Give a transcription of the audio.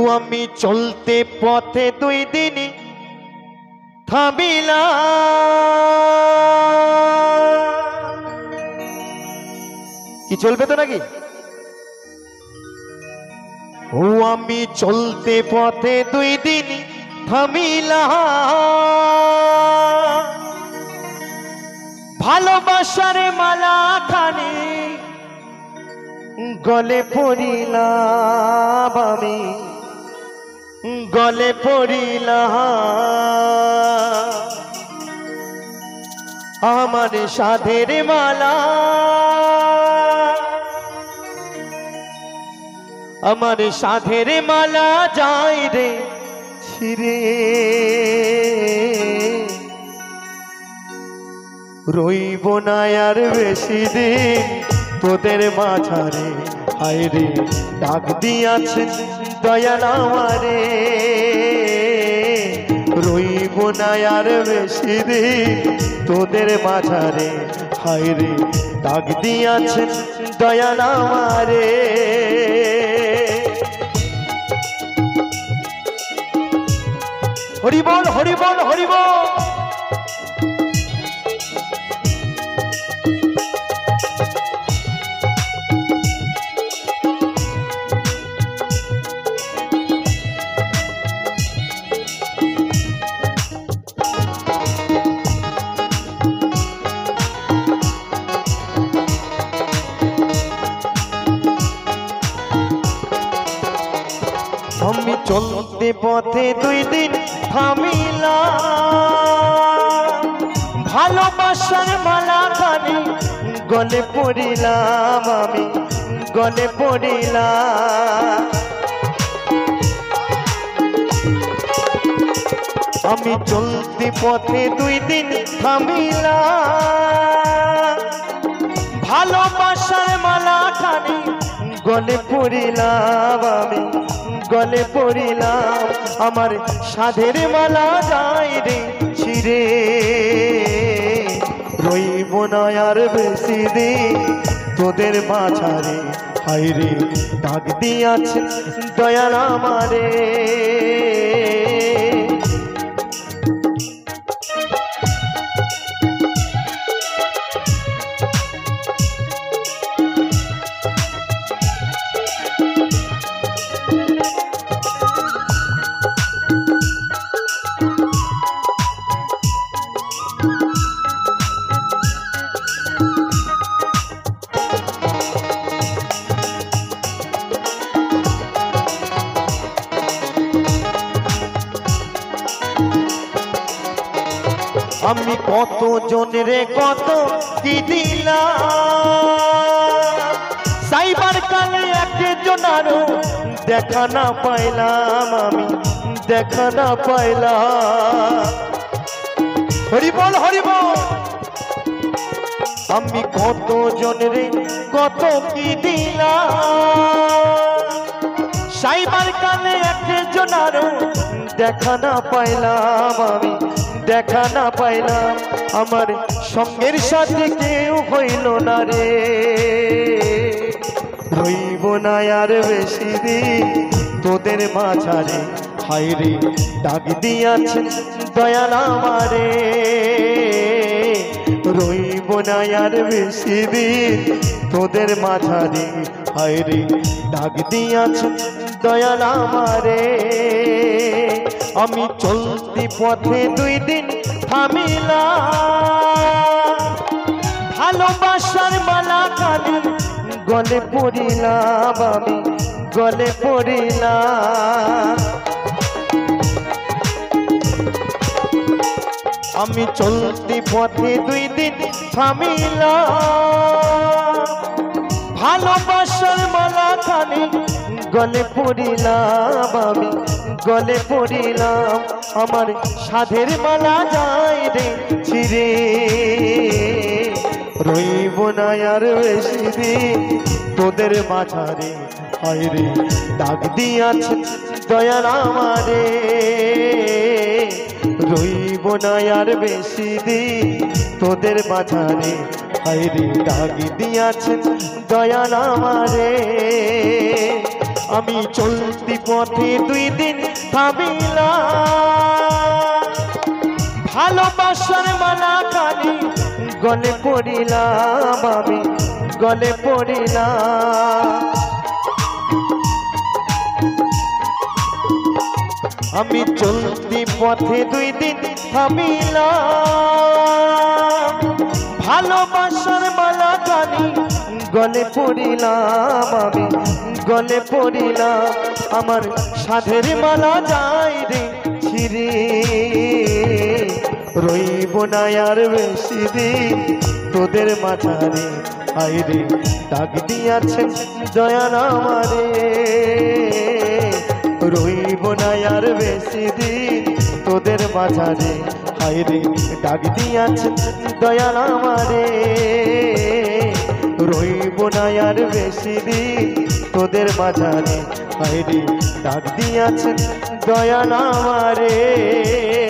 আমি চলতে পথে দুই দিন থামিলাম। কি চলবে তো নাকি? ও আমি চলতে পথে দুই দিন থামিলাম, ভালোবাসার মালা খানি গলে পড়িলাম, আমি গলে পড়িলাম। আমার সাধের মালা, আমার সাধের মালা যাই রে ছিঁড়ে, রইব না আর বেশি দিন তোদের মাঝারে। হায় রে ডাক দিয়াছেন দয়াল আমারে, রইব না আর বেশি দিন তোদের মাঝারে। হায় রে ডাক দিয়াছেন দয়াল আমারে। হরি বল হরি বল হরি বল। আমি চলতে পথে দুই দিন থামিলাম, ভালোবাসার মালা খানি গলে পড়িলাম, আমি গলে পড়িলাম। আমি চলতে পথে দুই দিন থামিলাম, ভালোবাসার মালা খানি গলে পড়িলাম, আমি গলে পড়িলাম। আমার সাধের মালা যাই রে ছিঁড়ে, রইব না আর বেশি দিন তোদের মাঝারে। হায় রে ডাক দিয়াছে দয়াল আমারে। আমি কত জনরে কত কি দিলাম, সাইবার কালে একজন আরো দেখা না পাইলাম, আমি দেখা না পাইলাম। হরি বল হরি বল। আমি কত জনরে কত কি দিলাম, সাইবার কালে একজন আরো দেখা না পাইলাম, আমি দেখা না পাইলাম। আমার সঙ্গের সাথে কেউ হইল না রে, রইব না আর বেশি দিন তোদের মাঝারে। হায় রে ডাক দিয়াছেন দয়াল আমারে, রইব না আর বেশি দিন তোদের মাঝারে। হায় রে ডাক দিয়াছেন দয়াল আমারে। আমি চলতি পথে দুই দিন থামিলাম, ভালোবাসার মালা খানি গলে পড়িলাম, আমি গলে পড়িলাম। আমি চলতি পথে দুই দিন থামিলাম, ভালোবাসার মালা খানি গলে পড়িলাম, আমি গলে পড়িলাম। আমার সাধের মালা যাই রে ছিঁড়ে, রইব না আর বেশি দিন তোদের মাঝারে। হায় রে ডাক দিয়াছেন দয়াল আমারে, রইব না আর বেশি দিন তোদের মাঝারে। হায় রে ডাক দিয়াছেন দয়াল আমারে। আমি চলতি পথে 2 দিন থামিলাম, ভালোবাসার মালা কানে গলে পড়িলাম, আমি গলে পড়িলাম। আমি চলতি পথে 2 দিন থামিলাম, ভালোবাসার মালা কানে গলে পড়িলাম, আমি গলে পড়িলাম। আমার সাধের মালা যাই রে ছিঁড়ে, রইব না আর বেশি দিন তোদের মাঝারে। আইরে ডাক দিয়াছেন দয়াল আমারে, রইব না আর বেশি দিন তোদের মাঝারে। আইরে ডাক দিয়াছেন দয়াল আমারে, রইব না আর বেশি দিন তোদের মাঝারে। আইরে ডাক দিয়াছেন দয়াল আমারে।